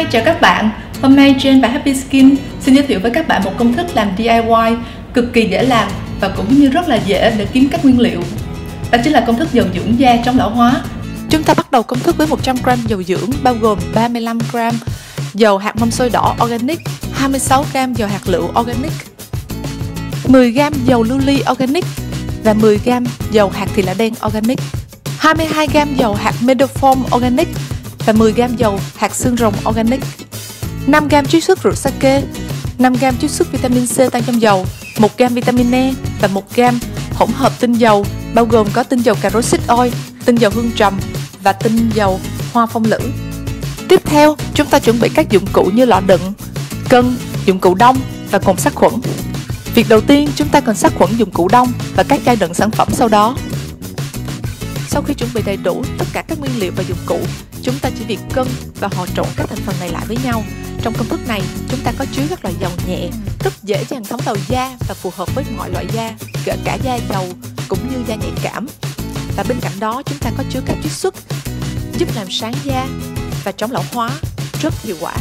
Hi, chào các bạn. Hôm nay Jane và Happy Skin xin giới thiệu với các bạn một công thức làm DIY cực kỳ dễ làm và cũng như rất là dễ để kiếm các nguyên liệu. Đó chính là công thức dầu dưỡng da chống lão hóa. Chúng ta bắt đầu công thức với 100g dầu dưỡng bao gồm 35g dầu hạt mâm xôi đỏ organic, 26g dầu hạt lựu organic, 10g dầu lưu ly organic và 10g dầu hạt thì là đen organic, 22g dầu hạt meadowfoam organic và 10g dầu hạt xương rồng organic, 5g chiết xuất rượu sake, 5g chiết xuất vitamin C tan trong dầu, 1g vitamin E và 1g hỗn hợp tinh dầu bao gồm có tinh dầu cà rốt xít oil, tinh dầu hương trầm và tinh dầu hoa phong lữ. Tiếp theo, chúng ta chuẩn bị các dụng cụ như lọ đựng, cân, dụng cụ đông và cồn sát khuẩn. Việc đầu tiên, chúng ta cần sát khuẩn dụng cụ đông và các chai đựng sản phẩm sau đó. Sau khi chuẩn bị đầy đủ tất cả các nguyên liệu và dụng cụ, chúng ta chỉ việc cân và hòa trộn các thành phần này lại với nhau. Trong công thức này, chúng ta có chứa các loại dầu nhẹ, rất dễ dàng thấm vào da và phù hợp với mọi loại da, kể cả da dầu cũng như da nhạy cảm. Và bên cạnh đó, chúng ta có chứa các chiết xuất giúp làm sáng da và chống lão hóa rất hiệu quả.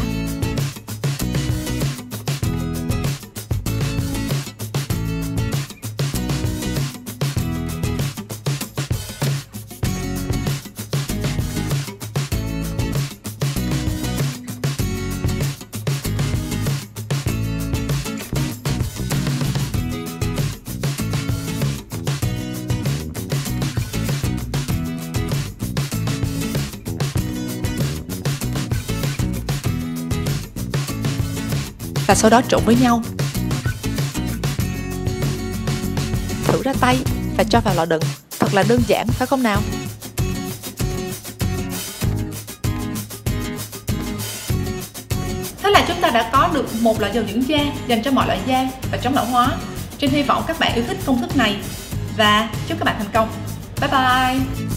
Và sau đó trộn với nhau. Thử ra tay và cho vào lọ đựng. Thật là đơn giản phải không nào? Thế là chúng ta đã có được một loại dầu dưỡng da dành cho mọi loại da và chống lão hóa. Trên hy vọng các bạn yêu thích công thức này và chúc các bạn thành công. Bye bye!